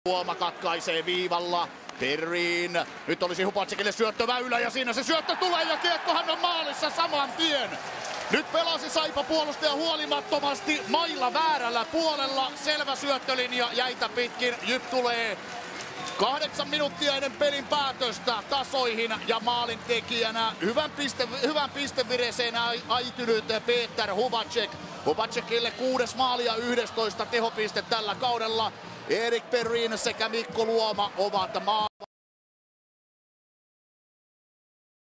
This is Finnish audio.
Luoma katkaisee viivalla. Perrin. Nyt olisi Hubacekille syöttöväylä ja siinä se syöttö tulee ja kiekkohan on maalissa saman tien. Nyt pelasi Saipa puolustaja huolimattomasti mailla väärällä puolella. Selvä syöttölinja jäitä pitkin. Jyp tulee 8 minuuttia ennen pelin päätöstä tasoihin ja maalin tekijänä hyvän pistevireeseen äitynyt Peter Hubacek. Hubacekille 6. maali ja 11 tehopiste tällä kaudella. Erik Perrin sekä Mikko Luoma ovat maali